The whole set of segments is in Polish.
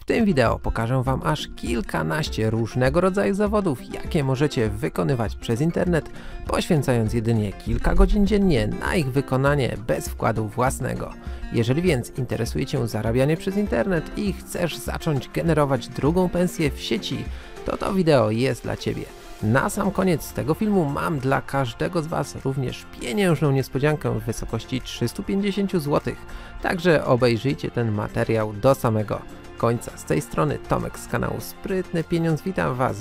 W tym wideo pokażę Wam aż kilkanaście różnego rodzaju zawodów, jakie możecie wykonywać przez internet, poświęcając jedynie kilka godzin dziennie na ich wykonanie bez wkładu własnego. Jeżeli więc interesuje Cię zarabianie przez internet i chcesz zacząć generować drugą pensję w sieci, to wideo jest dla Ciebie. Na sam koniec tego filmu mam dla każdego z Was również pieniężną niespodziankę w wysokości 350 zł, także obejrzyjcie ten materiał do samego końca. Z tej strony Tomek z kanału Sprytny Pieniądz, witam Was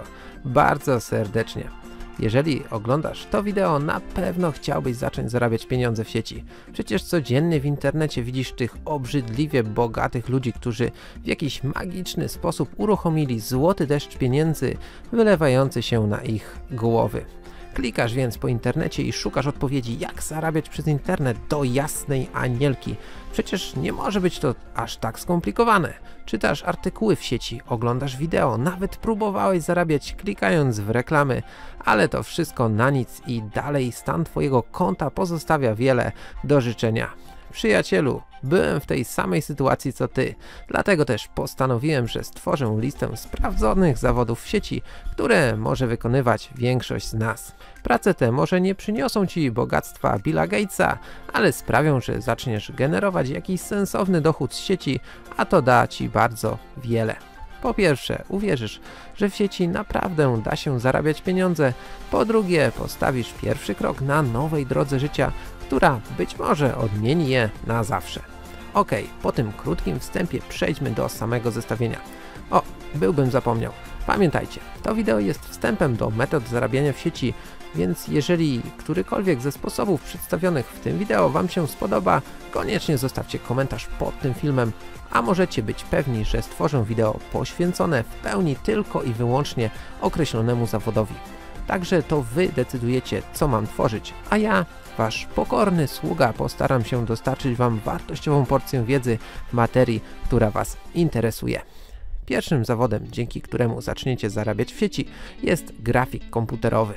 bardzo serdecznie. Jeżeli oglądasz to wideo, na pewno chciałbyś zacząć zarabiać pieniądze w sieci. Przecież codziennie w internecie widzisz tych obrzydliwie bogatych ludzi, którzy w jakiś magiczny sposób uruchomili złoty deszcz pieniędzy wylewający się na ich głowy. Klikasz więc po internecie i szukasz odpowiedzi, jak zarabiać przez internet do jasnej anielki. Przecież nie może być to aż tak skomplikowane. Czytasz artykuły w sieci, oglądasz wideo, nawet próbowałeś zarabiać klikając w reklamy, ale to wszystko na nic i dalej stan Twojego konta pozostawia wiele do życzenia. Przyjacielu, byłem w tej samej sytuacji co Ty, dlatego też postanowiłem, że stworzę listę sprawdzonych zawodów w sieci, które może wykonywać większość z nas. Prace te może nie przyniosą Ci bogactwa Billa Gatesa, ale sprawią, że zaczniesz generować jakiś sensowny dochód z sieci, a to da Ci bardzo wiele. Po pierwsze, uwierzysz, że w sieci naprawdę da się zarabiać pieniądze. Po drugie, postawisz pierwszy krok na nowej drodze życia, która być może odmieni je na zawsze. Ok, po tym krótkim wstępie przejdźmy do samego zestawienia. O, byłbym zapomniał. Pamiętajcie, to wideo jest wstępem do metod zarabiania w sieci, więc jeżeli którykolwiek ze sposobów przedstawionych w tym wideo Wam się spodoba, koniecznie zostawcie komentarz pod tym filmem, a możecie być pewni, że stworzę wideo poświęcone w pełni tylko i wyłącznie określonemu zawodowi. Także to Wy decydujecie, co mam tworzyć, a ja, Wasz pokorny sługa, postaram się dostarczyć Wam wartościową porcję wiedzy w materii, która Was interesuje. Pierwszym zawodem, dzięki któremu zaczniecie zarabiać w sieci, jest grafik komputerowy.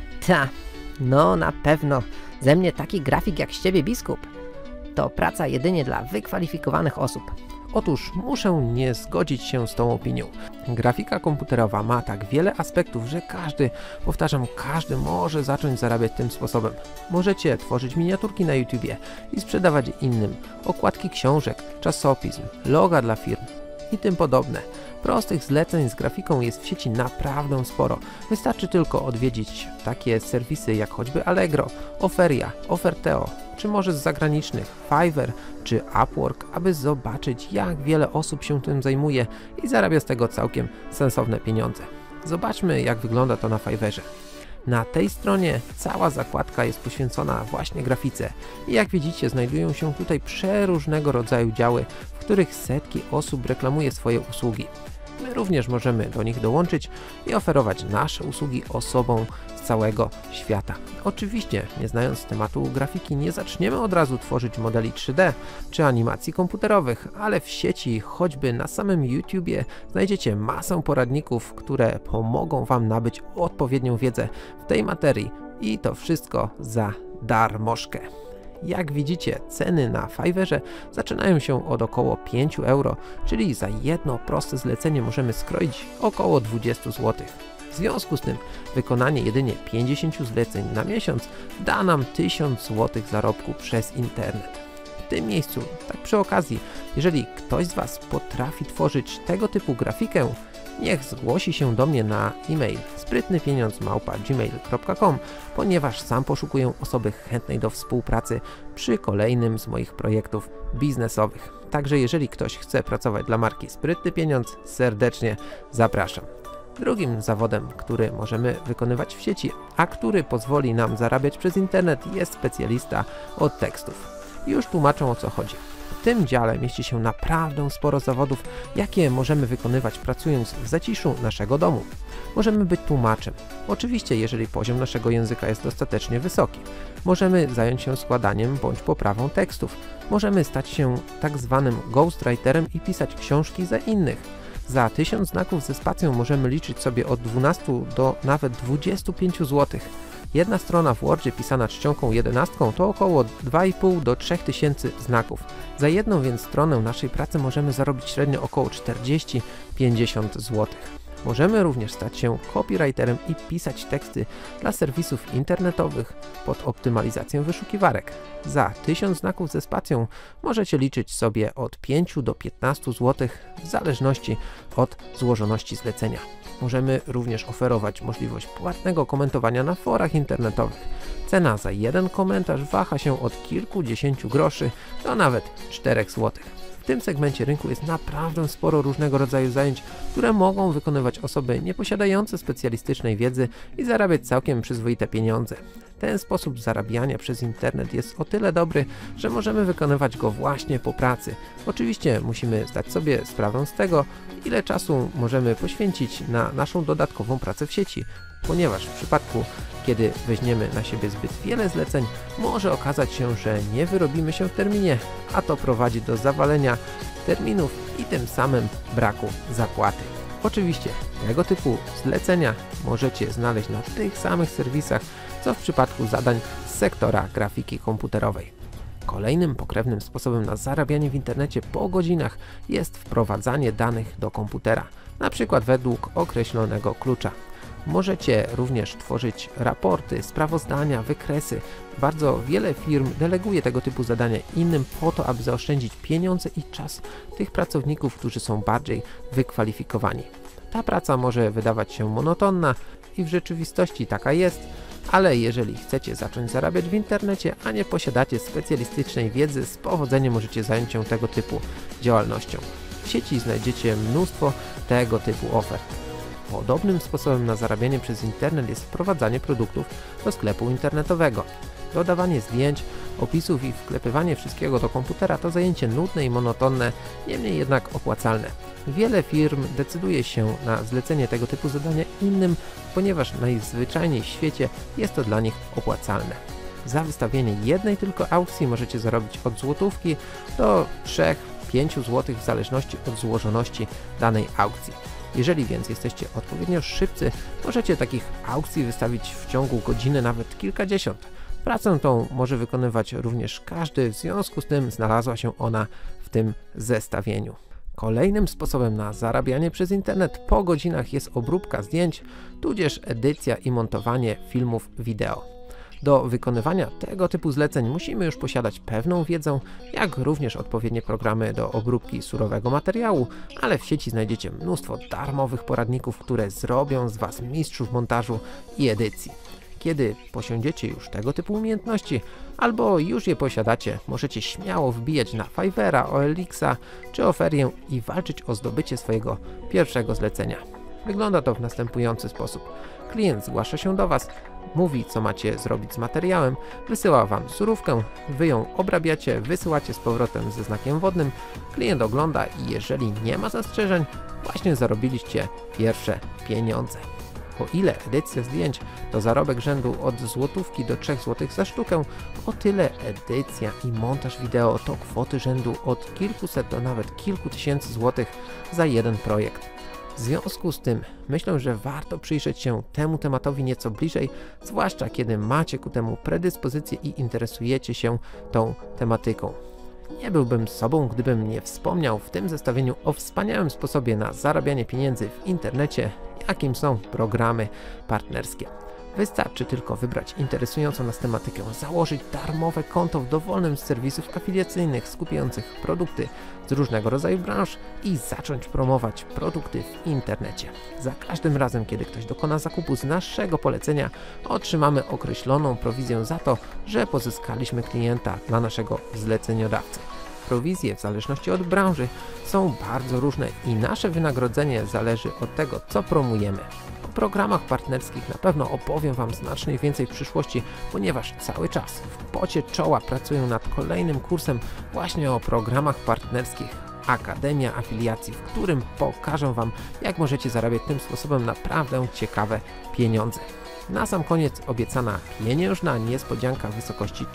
No na pewno, ze mnie taki grafik jak z Ciebie, biskup. To praca jedynie dla wykwalifikowanych osób. Otóż muszę nie zgodzić się z tą opinią. Grafika komputerowa ma tak wiele aspektów, że każdy może zacząć zarabiać tym sposobem. Możecie tworzyć miniaturki na YouTubie i sprzedawać innym, okładki książek, czasopism, loga dla firm i tym podobne. Prostych zleceń z grafiką jest w sieci naprawdę sporo. Wystarczy tylko odwiedzić takie serwisy jak choćby Allegro, Oferia, Oferteo, czy może z zagranicznych Fiverr czy Upwork, aby zobaczyć, jak wiele osób się tym zajmuje i zarabia z tego całkiem sensowne pieniądze. Zobaczmy, jak wygląda to na Fiverrze. Na tej stronie cała zakładka jest poświęcona właśnie grafice i jak widzicie, znajdują się tutaj przeróżnego rodzaju działy, w których setki osób reklamuje swoje usługi. My również możemy do nich dołączyć i oferować nasze usługi osobom z całego świata. Oczywiście, nie znając tematu grafiki, nie zaczniemy od razu tworzyć modeli 3D czy animacji komputerowych, ale w sieci, choćby na samym YouTubie, znajdziecie masę poradników, które pomogą Wam nabyć odpowiednią wiedzę w tej materii i to wszystko za darmożkę. Jak widzicie, ceny na Fiverrze zaczynają się od około 5 euro, czyli za jedno proste zlecenie możemy skroić około 20 zł. W związku z tym wykonanie jedynie 50 zleceń na miesiąc da nam 1000 zł zarobku przez internet. W tym miejscu, tak przy okazji, jeżeli ktoś z Was potrafi tworzyć tego typu grafikę, niech zgłosi się do mnie na e-mail sprytnypieniądz@gmail.com, ponieważ sam poszukuję osoby chętnej do współpracy przy kolejnym z moich projektów biznesowych. Także jeżeli ktoś chce pracować dla marki Sprytny Pieniądz, serdecznie zapraszam. Drugim zawodem, który możemy wykonywać w sieci, a który pozwoli nam zarabiać przez internet, jest specjalista od tekstów. Już tłumaczę, o co chodzi. W tym dziale mieści się naprawdę sporo zawodów, jakie możemy wykonywać pracując w zaciszu naszego domu. Możemy być tłumaczem, oczywiście jeżeli poziom naszego języka jest dostatecznie wysoki. Możemy zająć się składaniem bądź poprawą tekstów. Możemy stać się tak zwanym ghostwriterem i pisać książki za innych. Za 1000 znaków ze spacją możemy liczyć sobie od 12 do nawet 25 zł. Jedna strona w Wordzie pisana czcionką 11 to około 2,5 do 3 tysięcy znaków. Za jedną więc stronę naszej pracy możemy zarobić średnio około 40-50 zł. Możemy również stać się copywriterem i pisać teksty dla serwisów internetowych pod optymalizację wyszukiwarek. Za 1000 znaków ze spacją możecie liczyć sobie od 5 do 15 zł w zależności od złożoności zlecenia. Możemy również oferować możliwość płatnego komentowania na forach internetowych. Cena za jeden komentarz waha się od kilkudziesięciu groszy do nawet 4 zł. W tym segmencie rynku jest naprawdę sporo różnego rodzaju zajęć, które mogą wykonywać osoby nieposiadające specjalistycznej wiedzy i zarabiać całkiem przyzwoite pieniądze. Ten sposób zarabiania przez internet jest o tyle dobry, że możemy wykonywać go właśnie po pracy. Oczywiście musimy zdać sobie sprawę z tego, ile czasu możemy poświęcić na naszą dodatkową pracę w sieci, ponieważ w przypadku, kiedy weźmiemy na siebie zbyt wiele zleceń, może okazać się, że nie wyrobimy się w terminie, a to prowadzi do zawalenia terminów i tym samym braku zapłaty. Oczywiście tego typu zlecenia możecie znaleźć na tych samych serwisach, co w przypadku zadań z sektora grafiki komputerowej. Kolejnym pokrewnym sposobem na zarabianie w internecie po godzinach jest wprowadzanie danych do komputera, na przykład według określonego klucza. Możecie również tworzyć raporty, sprawozdania, wykresy. Bardzo wiele firm deleguje tego typu zadania innym po to, aby zaoszczędzić pieniądze i czas tych pracowników, którzy są bardziej wykwalifikowani. Ta praca może wydawać się monotonna i w rzeczywistości taka jest, ale jeżeli chcecie zacząć zarabiać w internecie, a nie posiadacie specjalistycznej wiedzy, z powodzeniem możecie zająć się tego typu działalnością. W sieci znajdziecie mnóstwo tego typu ofert. Podobnym sposobem na zarabianie przez internet jest wprowadzanie produktów do sklepu internetowego. Dodawanie zdjęć, opisów i wklepywanie wszystkiego do komputera to zajęcie nudne i monotonne, niemniej jednak opłacalne. Wiele firm decyduje się na zlecenie tego typu zadania innym, ponieważ najzwyczajniej w świecie jest to dla nich opłacalne. Za wystawienie jednej tylko aukcji możecie zarobić od złotówki do 3-5 zł w zależności od złożoności danej aukcji. Jeżeli więc jesteście odpowiednio szybcy, możecie takich aukcji wystawić w ciągu godziny nawet kilkadziesiąt. Pracę tą może wykonywać również każdy, w związku z tym znalazła się ona w tym zestawieniu. Kolejnym sposobem na zarabianie przez internet po godzinach jest obróbka zdjęć, tudzież edycja i montowanie filmów wideo. Do wykonywania tego typu zleceń musimy już posiadać pewną wiedzę, jak również odpowiednie programy do obróbki surowego materiału, ale w sieci znajdziecie mnóstwo darmowych poradników, które zrobią z Was mistrzów montażu i edycji. Kiedy posiądziecie już tego typu umiejętności, albo już je posiadacie, możecie śmiało wbijać na Fiverra, OLX-a czy Oferię i walczyć o zdobycie swojego pierwszego zlecenia. Wygląda to w następujący sposób. Klient zgłasza się do Was, mówi, co macie zrobić z materiałem, wysyła Wam surówkę, Wy ją obrabiacie, wysyłacie z powrotem ze znakiem wodnym, klient ogląda i jeżeli nie ma zastrzeżeń, właśnie zarobiliście pierwsze pieniądze. O ile edycja zdjęć to zarobek rzędu od złotówki do 3 zł za sztukę, o tyle edycja i montaż wideo to kwoty rzędu od kilkuset do nawet kilku tysięcy złotych za jeden projekt. W związku z tym myślę, że warto przyjrzeć się temu tematowi nieco bliżej, zwłaszcza kiedy macie ku temu predyspozycję i interesujecie się tą tematyką. Nie byłbym sobą, gdybym nie wspomniał w tym zestawieniu o wspaniałym sposobie na zarabianie pieniędzy w internecie, jakim są programy partnerskie. Wystarczy tylko wybrać interesującą nas tematykę, założyć darmowe konto w dowolnym z serwisów afiliacyjnych skupiających produkty z różnego rodzaju branż i zacząć promować produkty w internecie. Za każdym razem, kiedy ktoś dokona zakupu z naszego polecenia, otrzymamy określoną prowizję za to, że pozyskaliśmy klienta dla naszego zleceniodawcy. Prowizje w zależności od branży są bardzo różne i nasze wynagrodzenie zależy od tego, co promujemy. O programach partnerskich na pewno opowiem Wam znacznie więcej w przyszłości, ponieważ cały czas w pocie czoła pracuję nad kolejnym kursem właśnie o programach partnerskich Akademia Afiliacji, w którym pokażę Wam, jak możecie zarabiać tym sposobem naprawdę ciekawe pieniądze. Na sam koniec obiecana pieniężna niespodzianka w wysokości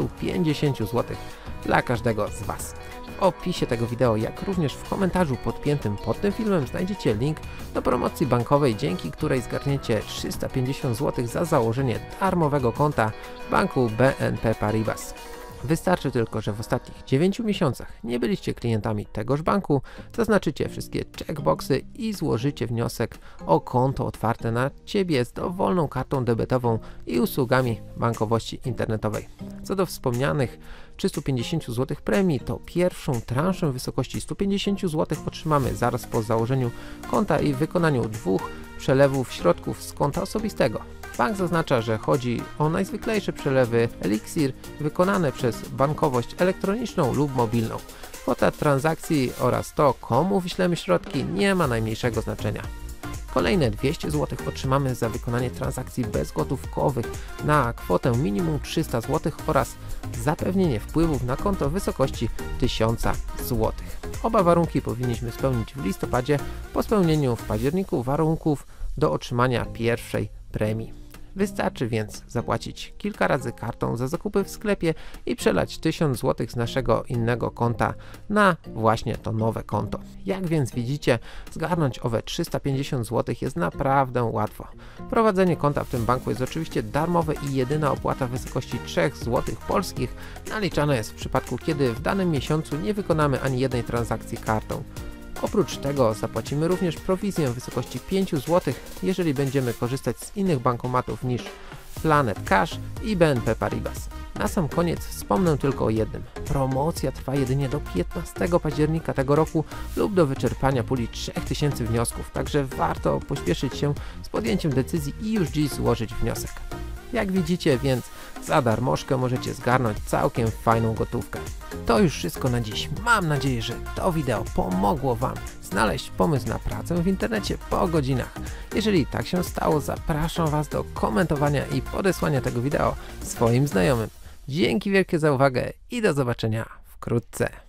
350 zł dla każdego z Was. W opisie tego wideo, jak również w komentarzu podpiętym pod tym filmem znajdziecie link do promocji bankowej, dzięki której zgarniecie 350 zł za założenie darmowego konta w banku BNP Paribas. Wystarczy tylko, że w ostatnich 9 miesiącach nie byliście klientami tegoż banku, zaznaczycie wszystkie checkboxy i złożycie wniosek o konto otwarte na Ciebie z dowolną kartą debetową i usługami bankowości internetowej. Co do wspomnianych 350 zł premii, to pierwszą transzę w wysokości 150 zł otrzymamy zaraz po założeniu konta i wykonaniu 2 przelewów środków z konta osobistego. Bank zaznacza, że chodzi o najzwyklejsze przelewy Elixir wykonane przez bankowość elektroniczną lub mobilną. Kwota transakcji oraz to, komu wyślemy środki, nie ma najmniejszego znaczenia. Kolejne 200 zł otrzymamy za wykonanie transakcji bezgotówkowych na kwotę minimum 300 zł oraz zapewnienie wpływów na konto w wysokości 1000 zł. Oba warunki powinniśmy spełnić w listopadzie, po spełnieniu w październiku warunków do otrzymania pierwszej premii. Wystarczy więc zapłacić kilka razy kartą za zakupy w sklepie i przelać 1000 zł z naszego innego konta na właśnie to nowe konto. Jak więc widzicie, zgarnąć owe 350 zł jest naprawdę łatwo. Prowadzenie konta w tym banku jest oczywiście darmowe i jedyna opłata w wysokości 3 zł polskich naliczana jest w przypadku, kiedy w danym miesiącu nie wykonamy ani jednej transakcji kartą. Oprócz tego zapłacimy również prowizję w wysokości 5 zł, jeżeli będziemy korzystać z innych bankomatów niż Planet Cash i BNP Paribas. Na sam koniec wspomnę tylko o jednym. Promocja trwa jedynie do 15 października tego roku lub do wyczerpania puli 3000 wniosków, także warto pośpieszyć się z podjęciem decyzji i już dziś złożyć wniosek. Jak widzicie więc, za darmożkę możecie zgarnąć całkiem fajną gotówkę. To już wszystko na dziś. Mam nadzieję, że to wideo pomogło Wam znaleźć pomysł na pracę w internecie po godzinach. Jeżeli tak się stało, zapraszam Was do komentowania i podesłania tego wideo swoim znajomym. Dzięki wielkie za uwagę i do zobaczenia wkrótce.